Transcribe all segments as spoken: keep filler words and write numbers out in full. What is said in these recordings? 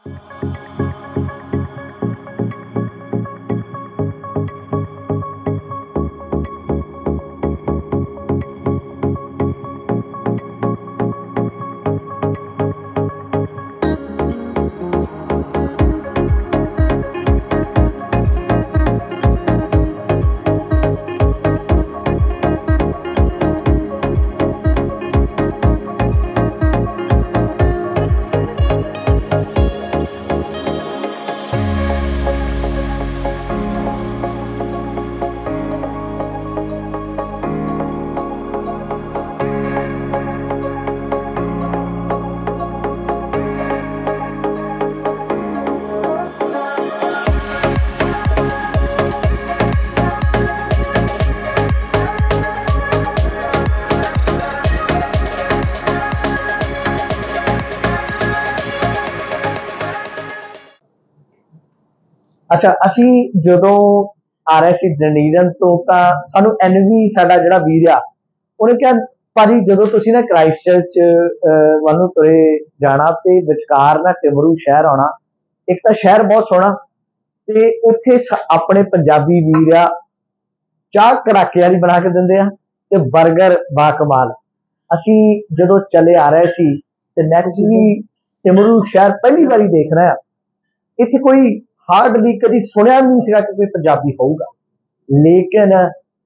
अच्छा असी जदों आ रहे सी डंडीगन तो सानू एनवी साडा जिहड़ा वीर आ उन्हें कहा भाजी जदों तुसीं ना क्राइस्टचर्च वालों तुरे जाना ते विचकार ना टिमरू शहर आना, एक तो शहर बहुत सोहना ते उत्थे अपने पंजाबी वीर आ चाह कड़ाके वाली बना के दिंदे आ ते बर्गर बाकमाल। असी जदों चले आ रहे सी ते नैचुरली टिमरू शहर पहली बारी देख रहे हैं, इत्थे कोई हार्डली कभी सुनिया नहीं सीगा कि कोई पंजाबी होगा, लेकिन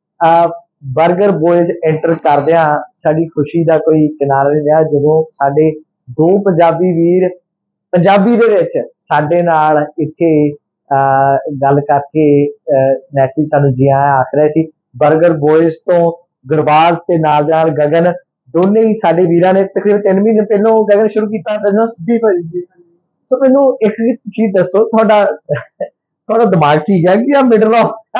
बर्गर बॉयज एंटर करदियां साडी खुशी का कोई किनारा नहीं रहा जदों साडे दो पंजाबी वीर पंजाबी दे विच साडे नाल इत्थे गल करके नैचुरली सानू जी आया आख रहे सी। बर्गर बॉयज तो गुरबाज ते नाल नाल गगन दोने ही साडे वीरां ने तकरीबन तीन महीने पहलों गगन शुरू किया बिजनेस। जी भाई जी। सो मैनू एक चीज दसो थोड़ा थोड़ा दिमाग ठीक है कि आ मिडल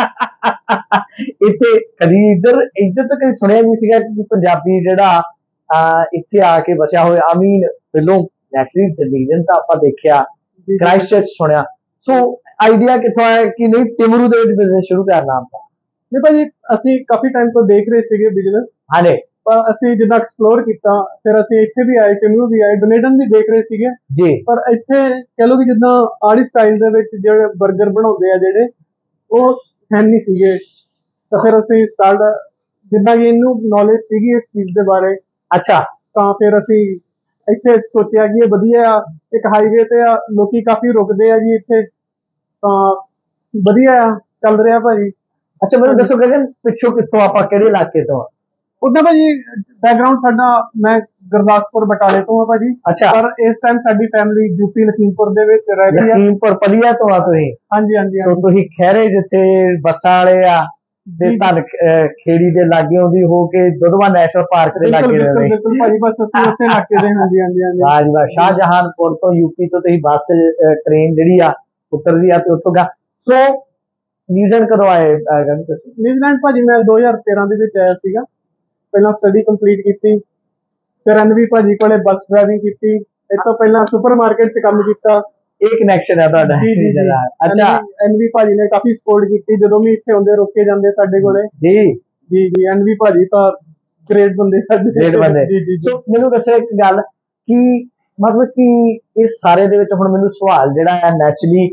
इत्थे कदी इधर इधर तो कभी सुनिया नहीं सीगा कि पंजाबी जिहड़ा इत्थे आके बसिया होया। आई मीन पहलों नैचुरली डंडीगन तां आपां देखिया, क्राइस्टचर्च सुनिया, सो आइडिया कित्थों आया कि नहीं टिमरू दे विच बिजनेस शुरू करना आपका? नहीं भाजी असीं काफी टाइम तो देख रहे सीगे बिजनेस, हाँ जी, पर असीं जिद्दां एक्सप्लोर किया फिर असीं इत्थे भी आए टिमरू भी आए डुनेडन भी देख रहे सीगे जी, पर इत्थे कह लो कि जिद्दां आड़ी स्टाइल दे विच जिहड़े बर्गर बनाउंदे आ जिहड़े ओह है नहीं सीगे, तो फिर असीं स्टार्ट जिद्दां कि इनू नॉलेज सीगी इस चीज़ दे बारे। अच्छा, तां फिर असीं इत्थे सोचिया कि ये वधिया आ, एक हाईवे ते आ, लोकी काफी रुकदे आ जी इत्थे, तां वधिया आ चल रिहा भाजी। अच्छा मैनूं दसो गगन पिछों कित्थों आपां किहड़े इलाके तो? उदा भाजी बैकग्राउंड साडा मैं गुरदासपुर बटाले तो हाँ भाजी। अच्छा, पर इस टाइम साडी फैमिली यूपी लखीमपुर दे विच रहदी है। लखीमपुर पलिया तो आ तुसीं? हाँ जी हाँ जी। सो तुसीं खैरे जिथे बसां वाले आ ते धन खेड़ी दे लागे होंदी हो के दुधवा नेशनल पार्क दे लागे रहंदे? बिल्कुल भाजी बस असीं उत्थे इलाके दे। हाँ जी हाँ जी हाँ जी। वाह जी वाह, शाहजहानपुर तो यूपी तो तुसीं बस ट्रेन जिहड़ी आ उतरदी आ ते उत्थों गा। सो न्यूजीलैंड कदों आए गगन तुसीं? न्यूजीलैंड भाजी मैं दो हज़ार तेरह दे विच आया सीगा, पहला स्टडी कंप्लीट की, फिर एनवी भाजी कोले बस ड्राइविंग की, इस तो पहला सुपर मार्केट च काम किया। एक कनैक्शन है तुहाडा? जी जी जी। अच्छा एनवी भाजी ने काफी सपोर्ट की जदों भी इत्थे आउंदे रोके जांदे साडे कोले। जी जी जी एनवी भाजी तां ग्रेट बंदे साडे, ग्रेट बंदे। जी जी। सो मैनूं दसो एक गल कि मतलब कि इस सारे दे विच हुण मैनूं सवाल जिहड़ा है नैचुरली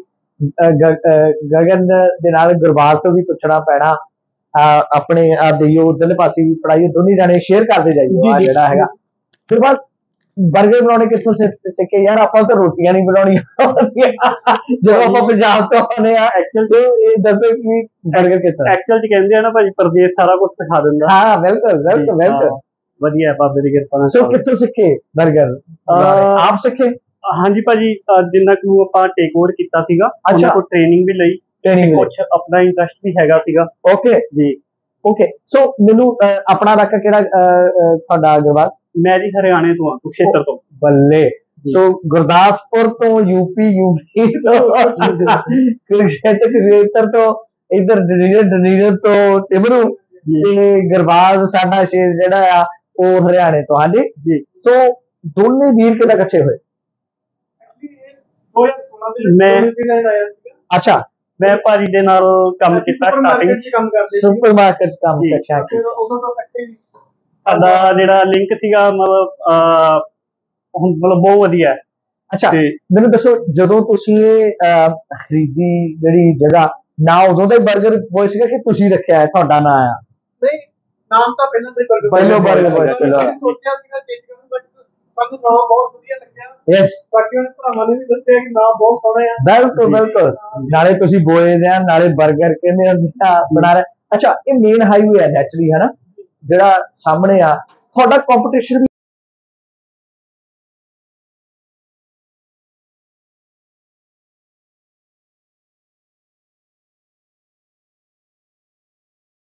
गगन दे नाल गुरबाज तो भी पुछना पैना, अपने देइयो उधरले पासे भी फड़ाइयो, दोनों जाने शेयर करते जाइए आ जिहड़ा हैगा। फिर बाद बर्गर बनाने कित्थों सीखे यार? आपां तो रोटियां नहीं बनाउणियां जदों आपां पंजाब तो आने आ। एक्चुअल से ये दसो कि बर्गर कित्थों? एक्चुअल च कहंदे आ ना भाजी परदेस सारा कुछ सिखा दिंदा। हाँ बिल्कुल बिल्कुल बिल्कुल, वधिया है बाबे दी किरपा नाल। सो कित्थों सीखे बर्गर? आप सीखे? हाँ जी भाजी जिन्ना कि आपां टेक ओवर कीता सीगा, अच्छा को ट्रेनिंग भी लई, ट्रेनिंग कुछ अपना इंटरेस्ट भी हैगा सीगा। ओके जी ओके। सो मैनूं अपना इलाका किहड़ा तुहाडा गुरबाज? मैं जी हरियाणे तो हां, कुरुक्षेत्र तो। बल्ले, सो गुरदासपुर तो यूपी, यूपी तो कुरुक्षेत्र, कुरुक्षेत्र तो इधर डंडीगन, डंडीगन तो टिमरू ते गुरबाज साडा शेर जिहड़ा आ ओह हरियाणे तो। हाँ जी जी। सो दोने वीर किदां इकट्ठे होए? मैं अच्छा मैं भाजी दे नाल काम कीता स्टार्टिंग सुपर मार्केट च काम अच्छा साडा जिहड़ा लिंक सीगा मतलब हुण मतलब बहुत वधिया है। ਅੱਛਾ ਤੇ ਮੈਨੂੰ ਦੱਸੋ ਜਦੋਂ ਤੁਸੀਂ ਇਹ ਅਹ, ਖਰੀਦੀ ਜਿਹੜੀ ਜਗ੍ਹਾ ਨਾ ਉਦੋਂ ਦਾ ਹੀ 버ਗਰ ਬॉय ਸੀਗਾ ਕਿ ਤੁਸੀਂ ਰੱਖਿਆ ਹੈ ਤੁਹਾਡਾ ਨਾਂ ਆ ਨਹੀਂ ਨਾਮ ਤਾਂ ਪਹਿਲਾਂ ਦੇ ਬਰਗਰ ਪਹਿਲੋਂ Burger Boys ਪਹਿਲੋਂ। ਸੋਚਿਆ ਸੀਗਾ ਚੇਂਜ ਕਰਨ ਬਟ ਸਾਨੂੰ ਨਾਮ ਬਹੁਤ ਵਧੀਆ ਲੱਗਿਆ ਯੈਸ ਬਾਕੀ ਉਹਨਾਂ ਭਰਾਵਾਂ ਨੇ ਵੀ ਦੱਸਿਆ ਕਿ ਨਾਮ ਬਹੁਤ ਸੋਹਣਾ ਆ ਬਿਲਕੁਲ ਬਿਲਕੁਲ ਨਾਲੇ ਤੁਸੀਂ ਬੋਏਜ਼ ਆ ਨਾਲੇ 버ਗਰ ਕਹਿੰਦੇ ਹੁੰਦੇ ਆ ਬਣਾ ਰਹੇ ਅੱਛਾ ਇਹ ਮੇਨ ਹਾਈਵੇ ਹੈ ਨੈਚੁਰਲੀ ਹੈ ਨਾ ਜਿਹੜਾ ਸਾਹਮਣੇ ਆ ਤੁਹਾਡਾ ਕੰਪੀਟੀਸ਼ਨ